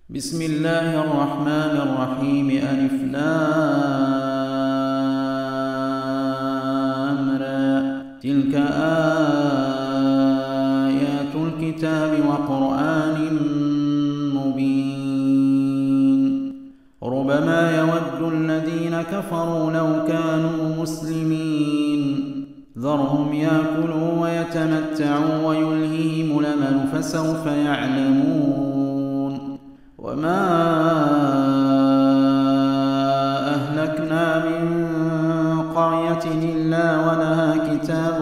بسم الله الرحمن الرحيم. ألف لام را. تلك آيات الكتاب وقرآن مبين. ربما يود الذين كفروا لو كانوا مسلمين. ذرهم يأكلوا ويتمتعوا ويلههم الأمل فسوف يعلمون. وما أهلكنا من قرية إلا ولها كتاب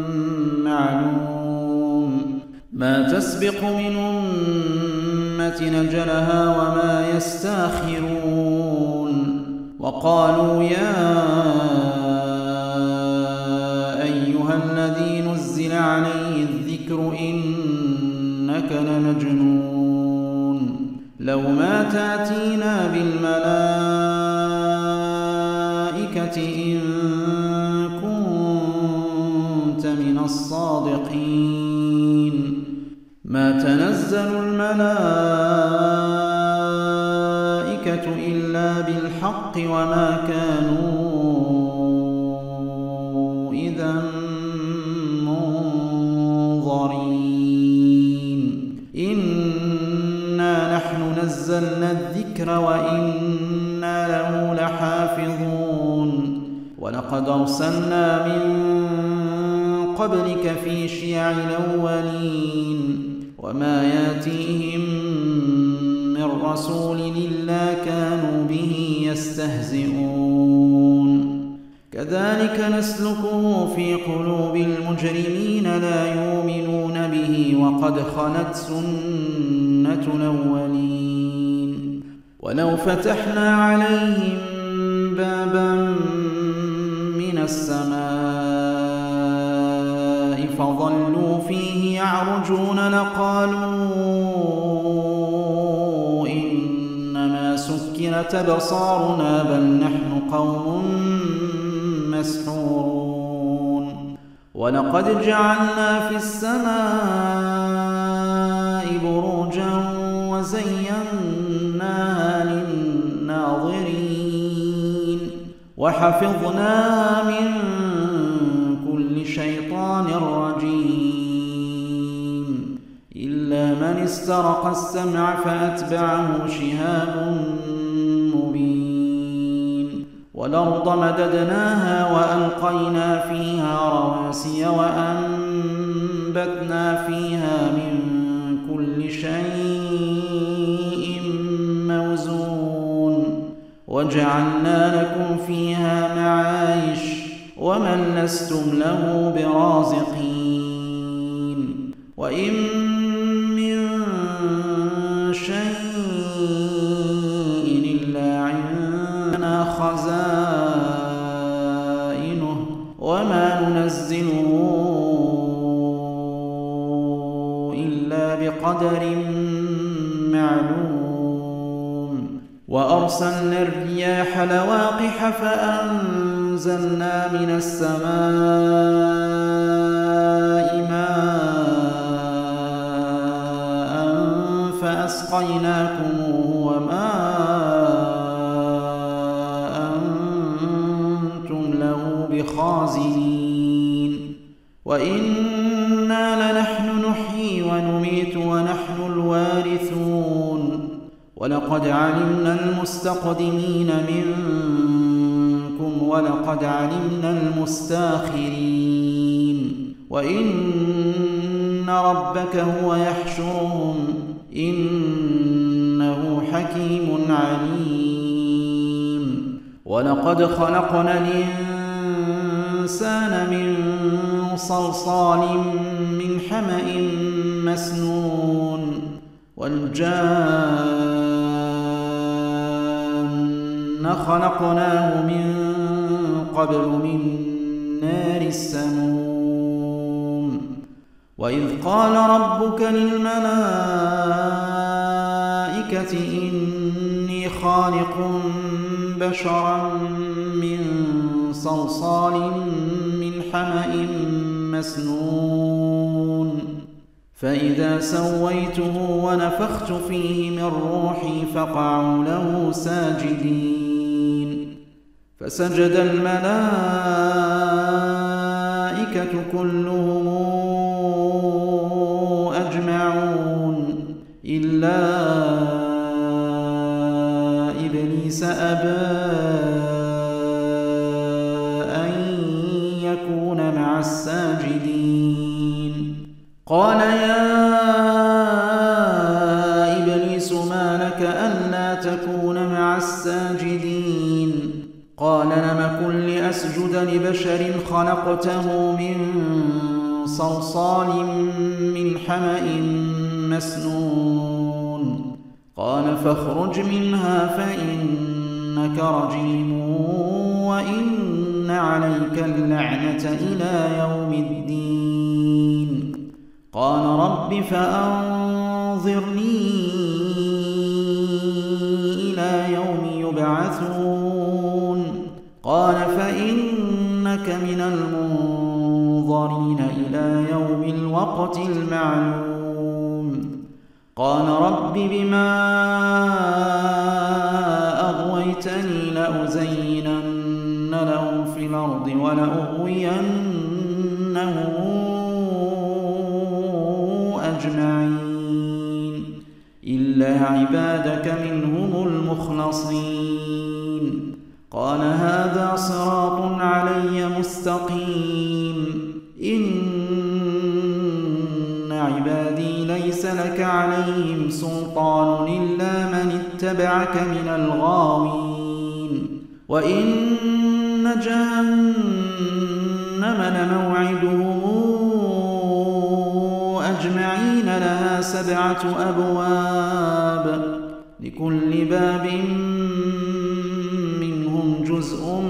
معلوم. ما تسبق من أمة أجلها وما يستأخرون. وقالوا يا أيها الذي نزل عليه الذكر إنك لمجنون. لو ما تأتينا بالملائكة إن كنت من الصادقين. ما تنزل الملائكة إلا بالحق وما كانوا إذا منظرين. إنا نحن نزلنا الذكر وإنا له لحافظون. ولقد أرسلنا من قبلك في شيع الأولين. وما ياتيهم من رسول إلا كانوا به يستهزئون. كذلك نسلكه في قلوب المجرمين لا يؤمنون به وقد خلت سنة الأولين. ولو فتحنا عليهم بابا من السماء فظلوا فيه يعرجون لقالوا إنما سكرت أبصارنا بل نحن قوم مسحورون. ولقد جعلنا في السماء بروجا وزيناها للناظرين وحفظناها من كل شيطان رجيم إلا من استرق السمع فأتبعه شهاب مبين. والأرض مددناها وألقينا فيها رواسي وأنبتنا فيها من كل شيء موزون وجعلنا لكم فيها معايش ومن لستم له برازقين. وإن من شيء إلا عندنا خزائنه وما ننزله إلا بقدر معلوم. وأرسلنا الرياح لواقح فأنزلنا من السماء ماء فأسقيناكموه وما أنتم له بخازنين. وإنا لنحن نحيي ونميت ونحن الوارثون. ولقد علمنا المستقدمين منكم ولقد علمنا المستاخرين. وإن ربك هو يحشرهم إنه حكيم عليم. ولقد خلقنا الإنسان من صلصال من حمأ مسنون. والجان خلقناه من قبل من نار السموم. وإذ قال ربك للملائكة إني خالق بشرا من صلصال من حمأ مسنون فإذا سويته ونفخت فيه من روحي فقعوا له ساجدين فسجد الملائكة كلهم أجمعون إلا إبليس أبى أن يكون مع الساجدين قال يا إبليس ما لك ألا تكون مع الساجدين قال لم أكن لأسجد لبشر خلقته من صلصال من حمأ مسنون قال فاخرج منها فإنك رجيم وإن عليك اللعنة إلى يوم الدين قال رب فأنظرني إلى يوم يبعثون قال فإنك من المنظرين إلى يوم الوقت المعلوم قال رب بما أغويتني لأزينن لهم في الأرض ولأغوينهم أجمعين إلا عبادك منهم المخلصين قال هذا صراط علي مستقيم إن عبادي ليس لك عليهم سلطان إلا من اتبعك من الغاوين وإن جهنم لموعدهم أجمعين لها 7 أبواب لكل باب منهم جزء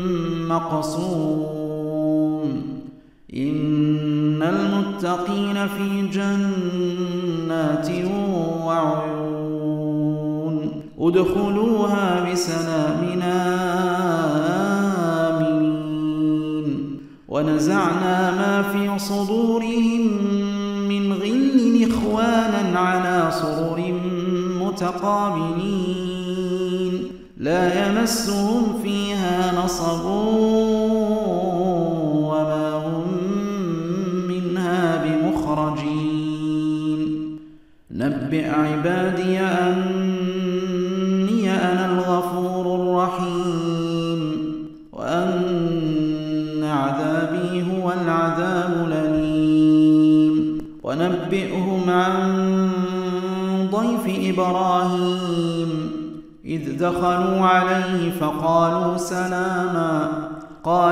مقسوم إن المتقين في جنات وعيون ادخلوها بسلام آمنين ونزعنا ما في صدورهم من غل إخوانا على سرر متقابلين لا يمسهم فيها نصب وما هم منها بمخرجين نبئ عبادي أني أنا الغفور الرحيم وأن عذابي هو العذاب الأليم ونبئهم عن ضيف إبراهيم إذ دخلوا عليه فقالوا سلاما قال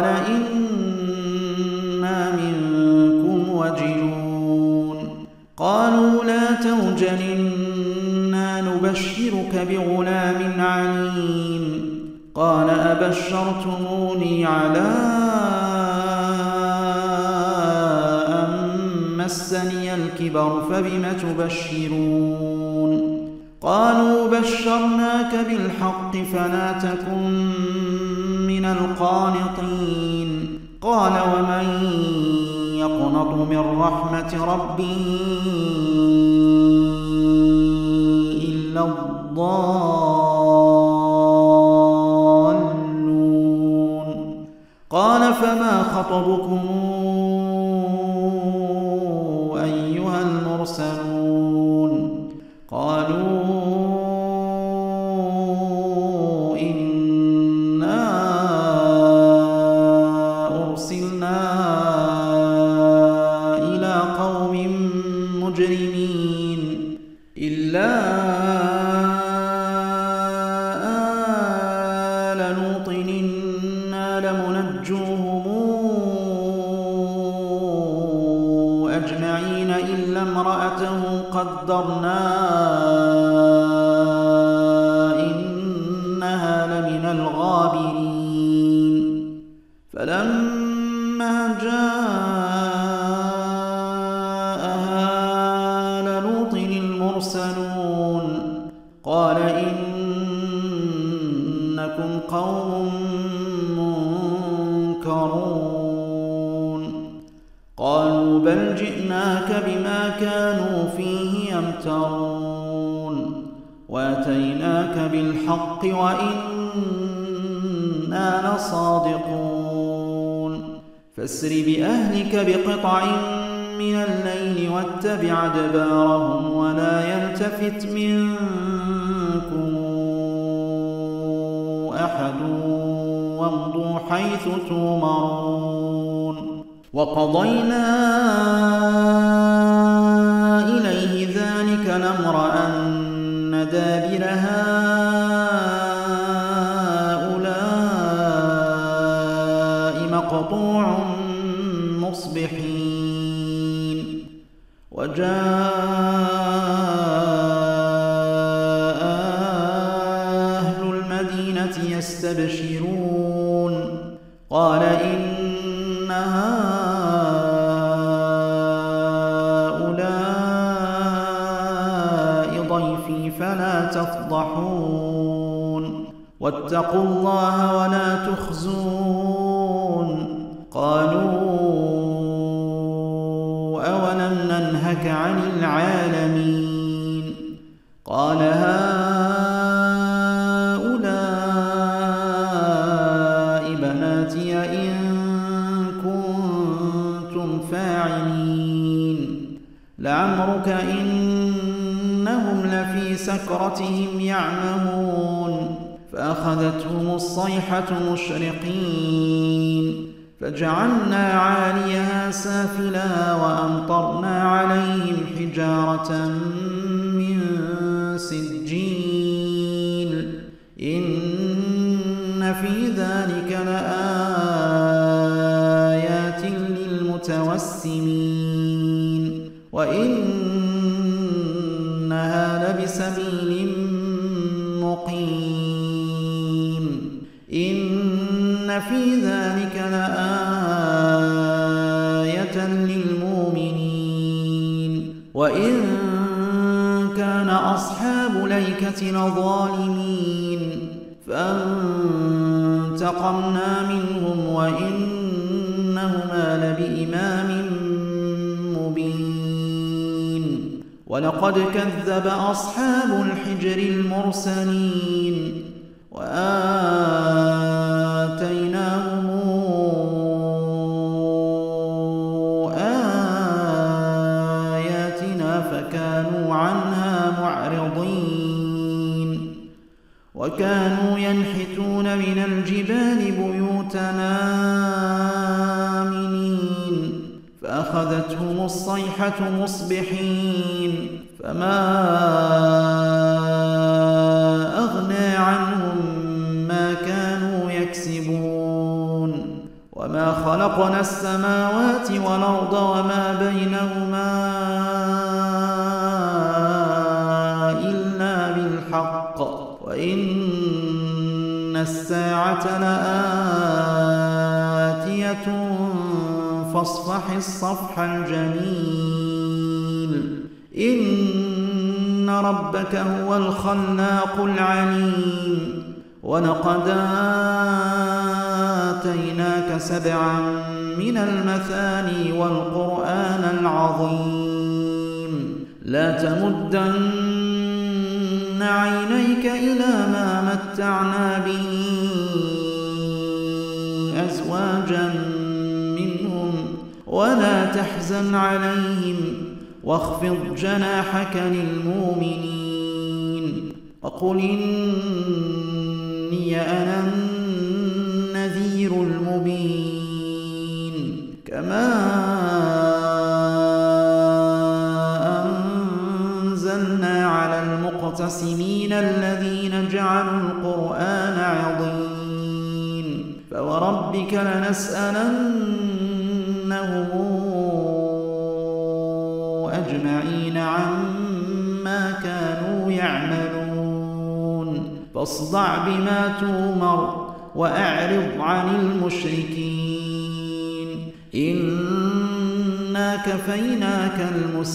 إنا منكم وجلون قالوا لا توجل إنا نبشرك بغلام عليم قال أبشرتموني على أن مسني الكبر فبم تبشرون قالوا بشرناك بالحق فلا تكن من القانطين قال ومن يقنط من رحمة ربه إلا الضالون قال فما خطبكم أيها المرسلون قالوا إنا أرسلنا إلى قوم مجرمين إلا آل لوط إنا لمنجوهم أجمعين إلا امرأته قدرنا إنها لمن الغابرين فلما جاءها آل لوط المرسلون قال إنكم قوم منكرون قالوا قالوا بل جئناك بما كانوا فيه يمترون وأتيناك بالحق وإنا لصادقون فاسر بأهلك بقطع من الليل واتبع أدبارهم ولا يلتفت منكم أحد وامضوا حيث تؤمرون وقضينا إليه ذلك الأمر أن دابر هؤلاء مقطوع مصبحين وجاء أهل المدينة يستبشرون قال إن هؤلاء ضيفي فلا تفضحون واتقوا الله ولا تخزون قالوا أولم ننهك عن العالمين قال هؤلاء بناتي إن كنتم فاعلين لعمرك إنهم لفي سكرتهم يعمهون فأخذتهم الصيحة مشرقين فجعلنا عاليها سافلا وأمطرنا عليهم حجارة من سجيل إن في ذلك لآيات للمتوسمين وإنها لبسبيل مقيم إن في ذلك لآية للمؤمنين وإن كان أصحاب الأيكة لظالمين فانتقمنا منهم وإنهما لبإمام مبين ولقد كذب أصحاب الحجر المرسلين وآتيناهم آياتنا فكانوا عنها معرضين وكانوا ينحتون من الجبال بيوتنا آمنين فأخذتهم الصيحة مصبحين فما أغنى عنهم ما كانوا يكسبون وما خلقنا السماوات والأرض وما بينهما إلا بالحق وإن الساعة لآتية فاصفح الصفح الجميل إن ربك هو الخلاق العليم ولقد آتيناك 7 من المثاني والقرآن العظيم لا تمدن عينيك إلى ما متعنا به أزواجا منهم ولا تحزن عليهم واخفض جناحك للمؤمنين وقل إني أنا النذير المبين كما أنزلنا على المقتسمين الذين جعلوا القرآن عضين فوربك لنسألنهم أجمعين عما كانوا يعملون فاصدع بما تؤمر وأعرض عن المشركين إنا كفيناك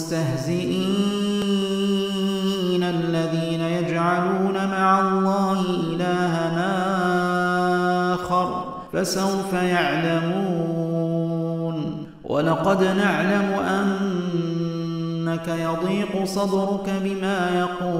المستهزئين الذين يجعلون مع الله إلها آخر فسوف يعلمون ولقد نعلم أنك يضيق صدرك بما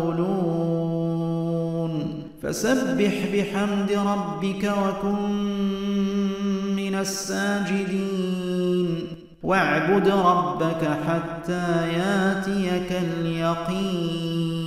يقولون فسبح بحمد ربك وكن من الساجدين واعبد ربك حتى ياتيك اليقين